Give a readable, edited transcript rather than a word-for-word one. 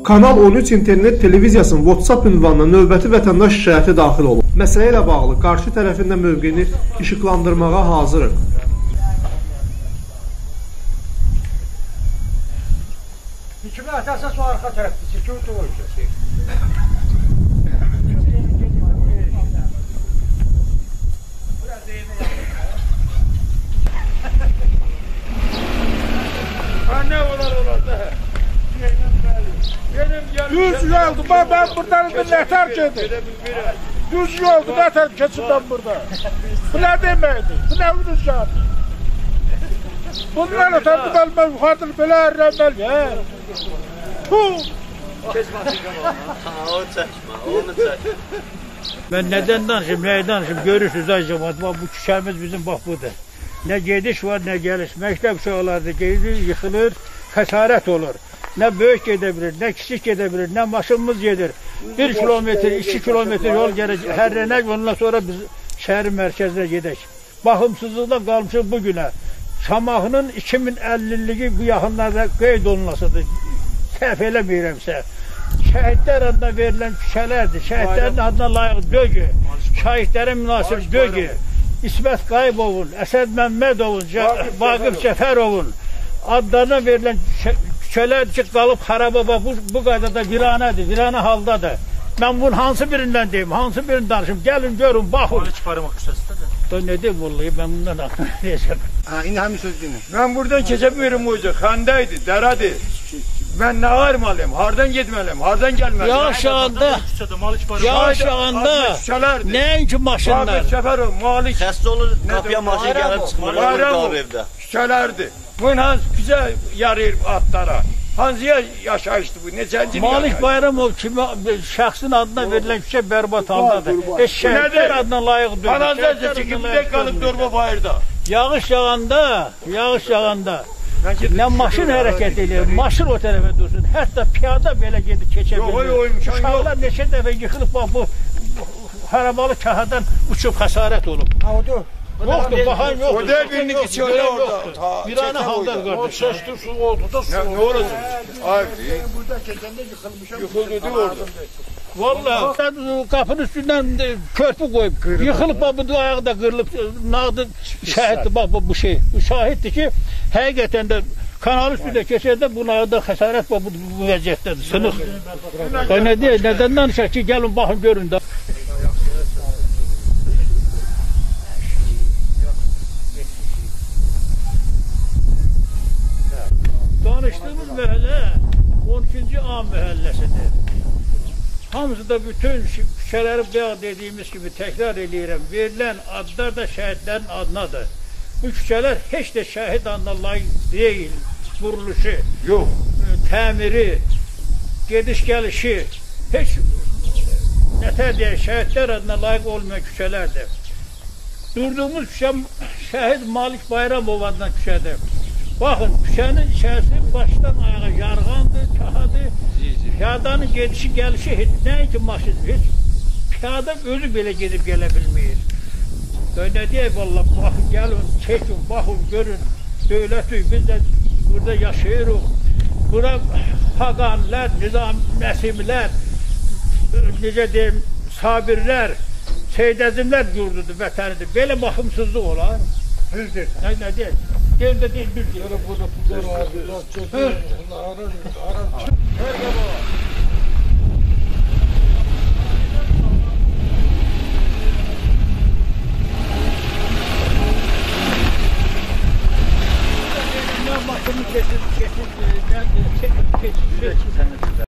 Kanal 13 internet televiziyasının WhatsApp ünvanına növbəti vətəndaş şikayəti daxil olub. Məsələ ilə bağlı qarşı tərəfində mövqeyini işıqlandırmağa hazırıq. Hükümət əsas o arxa tərəfdir, hükümət o ölkəsi. Ne olar da? Düz yoldu, ben buradan neter gedim. Düz yoldu, neter geçim ben burada. Bu ne demeydi, bu ne rüzgar? Bunlar ötəndi bəlmə yuxarıdır, belə ərləməl ya. Onu çəkmə, onu çəkmə. Ben neden danışayım, neye danışayım, görürsünüz ay cemaat, bu küçəmiz bizim bax budur. Ne gediş var, ne geliş. Məktəb uşaqları gedir, yıxılır, xəsarət olur. Ne böyük gedebilir, ne kiçik gedebilir, ne maşınımız gedir. 1 kilometre, 2 kilometre yol gerek, hərrənək, ondan sonra biz şəhərin mərkəzinə gedək. Baxımsızlıqda qalmışıq bugünə. Şamaxının 2050'liği bu yaxınlarda qeyd olunmasıdır. Səhv eləməyirəmsə. Şəhidlər adına verilən küçələrdir. Şəhidlərin adına layiq dögü. Şəhidlərə münasib dögü. İsmət Qayıbovun, Əsəd Məmmədovun, Vaqif Cəfərovun adlarına verilən küçələr ki, qalıb xarababa bu qaydada viranədir, viranə haldadır. Mən bunun hansı birindən deyim, hansı birini danışım, gəlin görün, baxın. Onu çıkarmaq küçəsidir. Ne diyeyim vallahi, ben bundan aklına diyeceğim. İndi həmin söz dinle. Ben buradan keçebilirim hoca, xəndəydi, dərədir. Ben ne ağırmalıyım, hardan gitmeliyim, hardan gelmeliyim? Yağış yağında, nəinki maşınlar. Vaqif Cəfərov, Malik. Xəstə olur, qapıya maşın gəlib çıxmalı, qalır evdə. Küçələrdir. Bunun hansı küçə yarayır atlara? Hansıya yaşayışdı bu? Neçənci Malik Bayramov kimi şəxsin adına verilən küçə bərbat haldadır. Şəhidlər adına layiq deyil. Kanalizasiya çıxıb bir də qalıb Dorba bayırda. Yağış yağanda ne maşın hərəkət edir, maşın o tərəfə dursun. Hətta piyada belə gedib keçə bilir. Uşaqlar neçə dəfə yıxılıb bu harabalı kahadan uçub xəsarət olub. Yoxdur, baxan yoxdur. O da birini içiyorlar orada. Viranə halda qardaş. O çeşdi su oldu da su. Ne olacak? Ay, Burada keçəndə yıxılmışam. yıkıldı orada. Vallahi kapının üstünden körpü koyup yıkılıp bu ayağı da kırılıp nağdı şahitli bak bu şey. Bu şahittir ki hakikaten de kanal üstünde keçende buna da xəsarət bu vəziyyətdədir. Sınıq. Ne diye neden danışaq ki gelin bakın görün de. Danıştığımız məhəllə 12. A məhəlləsidir. Hamısı da bütün küçələri bayaq dediğimiz gibi tekrar edirəm. Verilən adlar da şəhidlərin adınadır. Bu küçələr heç də şəhid adına layiq deyil. Quruluşu, yok. Təmiri, gediş gəlişi, heç nətər deyək, şəhidlər adına layiq olmayan küçələrdir. Durduğumuz küçə şəhid Malik Bayramov adına küçədir. Bakın küçənin içərisi başdan ayağa yarğandır, kahadır. Piyadanın gedişi gəlişi heç nəinki maşın, heç piyada özü belə gedib gələ bilməyir. Ne deyək valla, baxın, gəlin, çəkin, baxın, görün, dövlətük, biz də burada yaşayırıq. Bura Xaqanlər, Nizam Nəsimlər, necə deyim, Sabirlər, Seydəzimlər yurdudur, vətənidir. Belə baxımsızlıq olar. Düzdür. Ne deyək? Gel de değil, düz deyək. Burada pullar var, Maşını kesin,